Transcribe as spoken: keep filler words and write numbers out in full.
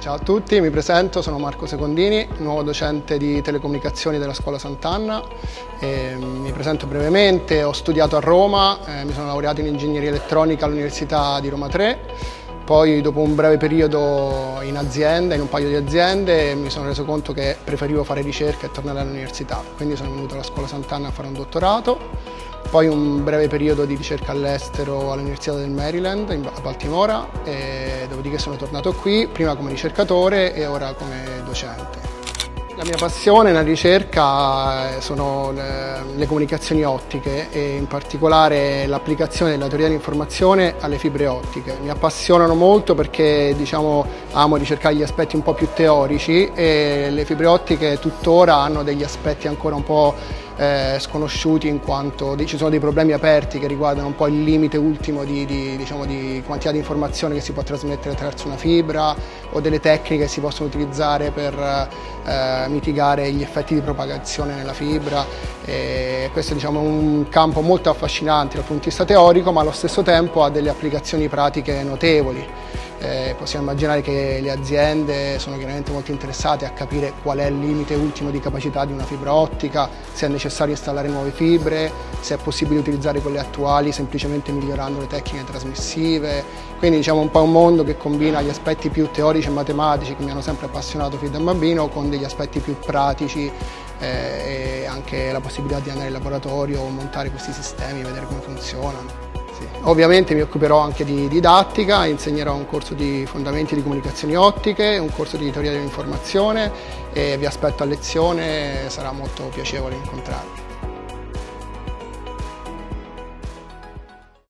Ciao a tutti, mi presento, sono Marco Secondini, nuovo docente di telecomunicazioni della Scuola Sant'Anna. E mi presento brevemente, ho studiato a Roma, eh, mi sono laureato in ingegneria elettronica all'Università di Roma tre, poi dopo un breve periodo in azienda, in un paio di aziende, mi sono reso conto che preferivo fare ricerca e tornare all'università, quindi sono venuto alla Scuola Sant'Anna a fare un dottorato. Poi un breve periodo di ricerca all'estero all'Università del Maryland a Baltimora, e dopodiché sono tornato qui, prima come ricercatore e ora come docente. La mia passione nella ricerca sono le, le comunicazioni ottiche e in particolare l'applicazione della teoria dell'informazione alle fibre ottiche. Mi appassionano molto perché diciamo, amo ricercare gli aspetti un po' più teorici e le fibre ottiche tuttora hanno degli aspetti ancora un po' Eh, sconosciuti, in quanto ci sono dei problemi aperti che riguardano un po' il limite ultimo di, di, diciamo, di quantità di informazione che si può trasmettere attraverso una fibra, o delle tecniche che si possono utilizzare per eh, mitigare gli effetti di propagazione nella fibra. E questo diciamo, è un campo molto affascinante dal punto di vista teorico, ma allo stesso tempo ha delle applicazioni pratiche notevoli. Eh, possiamo immaginare che le aziende sono chiaramente molto interessate a capire qual è il limite ultimo di capacità di una fibra ottica, se è necessario installare nuove fibre, se è possibile utilizzare quelle attuali semplicemente migliorando le tecniche trasmissive. Quindi diciamo un po' un mondo che combina gli aspetti più teorici e matematici che mi hanno sempre appassionato fin da bambino con degli aspetti più pratici eh, e anche la possibilità di andare in laboratorio o montare questi sistemi e vedere come funzionano. Sì. Ovviamente mi occuperò anche di didattica, insegnerò un corso di fondamenti di comunicazioni ottiche, un corso di teoria dell'informazione e vi aspetto a lezione, sarà molto piacevole incontrarvi.